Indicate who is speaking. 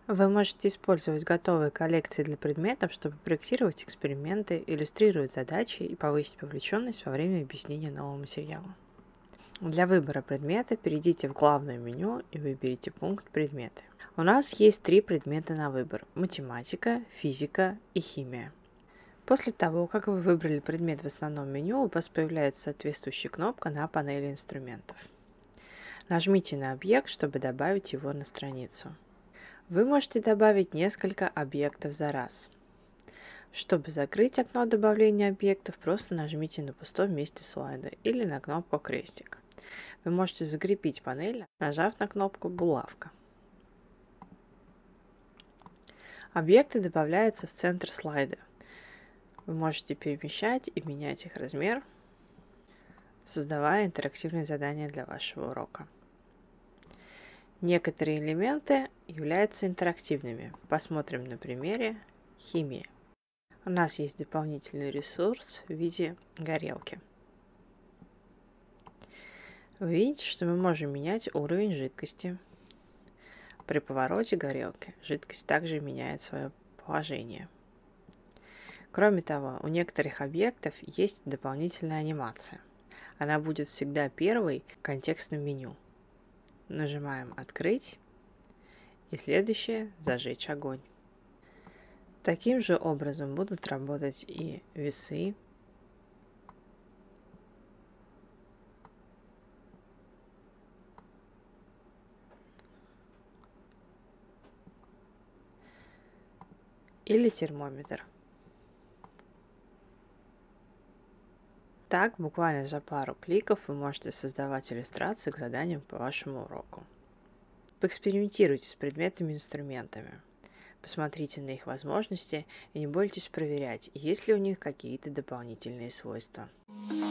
Speaker 1: Вы можете использовать готовые коллекции для предметов, чтобы проектировать эксперименты, иллюстрировать задачи и повысить вовлеченность во время объяснения нового материала. Для выбора предмета перейдите в главное меню и выберите пункт «Предметы». У нас есть 3 предмета на выбор – математика, физика и химия. После того, как вы выбрали предмет в основном меню, у вас появляется соответствующая кнопка на панели инструментов. Нажмите на объект, чтобы добавить его на страницу. Вы можете добавить несколько объектов за раз. Чтобы закрыть окно добавления объектов, просто нажмите на пустом месте слайда или на кнопку крестик. Вы можете закрепить панель, нажав на кнопку «Булавка». Объекты добавляются в центр слайда. Вы можете перемещать и менять их размер, создавая интерактивные задания для вашего урока. Некоторые элементы являются интерактивными. Посмотрим на примере химии. У нас есть дополнительный ресурс в виде горелки. Вы видите, что мы можем менять уровень жидкости. При повороте горелки жидкость также меняет свое положение. Кроме того, у некоторых объектов есть дополнительная анимация. Она будет всегда первой в контекстном меню. Нажимаем «Открыть» и следующее «Зажечь огонь». Таким же образом будут работать и весы, или термометр. Так, буквально за пару кликов вы можете создавать иллюстрации к заданиям по вашему уроку. Поэкспериментируйте с предметами и инструментами. Посмотрите на их возможности и не бойтесь проверять, есть ли у них какие-то дополнительные свойства.